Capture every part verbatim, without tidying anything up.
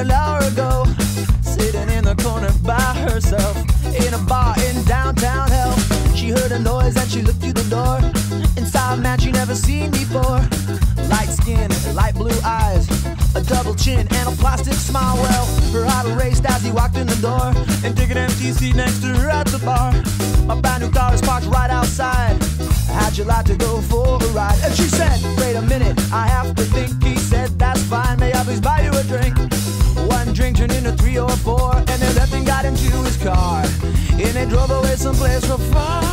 an hour ago, sitting in the corner by herself in a bar in downtown hell. She heard a noise and she looked through the door. Inside a man she never seen before. Light skin, light blue eyes, a double chin and a plastic smile. Well, her heart raced as he walked in the door and took an empty seat next to her at the bar. A brand new car is parked right outside. How'd you like to go for a ride? And she said, wait a minute, I have to think. He said, that's fine, may I please buy you a drink? One drink turned into three or four, and then left and got into his car, and they drove away someplace real far.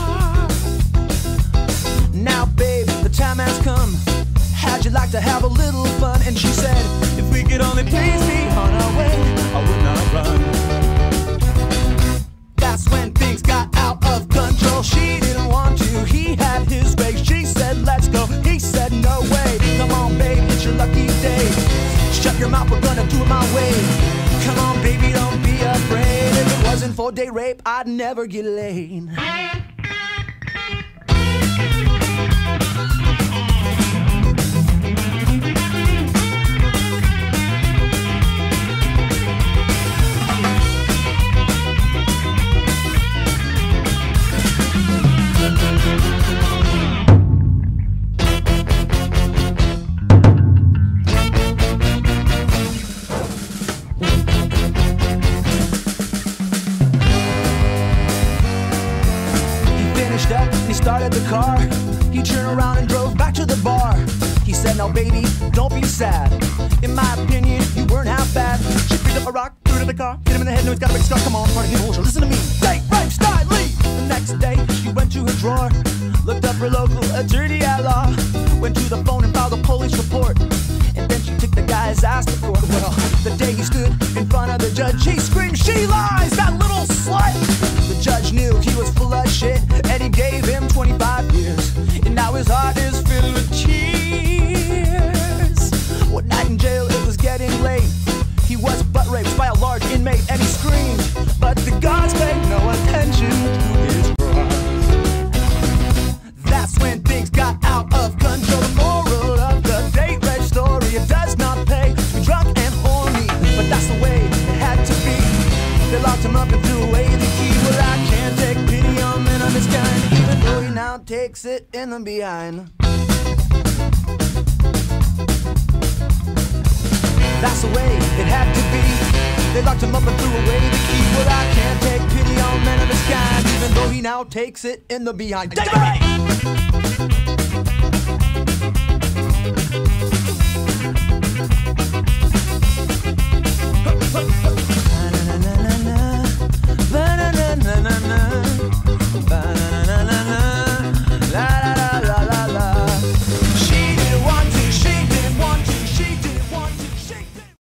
Now babe, the time has come. How'd you like to have a little fun? And she said, if we could only please be on our way, I would not run. That's when things got out of control. She didn't want to, he had his way. She said, let's go, he said, no way. Come on babe, it's your lucky day. Shut your mouth, we're gonna do it my way. Come on baby, don't be afraid. If it wasn't for day rape, I'd never get laid. Up and he started the car. He turned around and drove back to the bar. He said, now baby, don't be sad. In my opinion, you weren't half bad. She picked up a rock, threw it in the car, hit him in the head, now he's got a big scar. Come on, party people, listen to me. Date, rape, style, leave. The next day, she went to her drawer, looked up her local attorney at law, went to the phone and filed a police report, and then she took the guy's ass to court. Well, the day he stood in front of the judge, he screamed, she lies, that little slut. The judge knew he was full of shit, and he gave him twenty-five years, and now his heart is filled with tears. One night in jail, it was getting late. He was butt raped by a large inmate, and he screamed, but the guards paid no attention to his cries. That's when things got out of control. The moral of the date rape story, it does not pay to be drunk and horny, but that's the way it had to be. They locked him up and threw away the key. Well, I can't take pity on men of this kind, even though he now takes it in the behind. That's the way it had to be. They locked him up and threw away the key. Well, I can't take pity on men of this kind, even though he now takes it in the behind. David!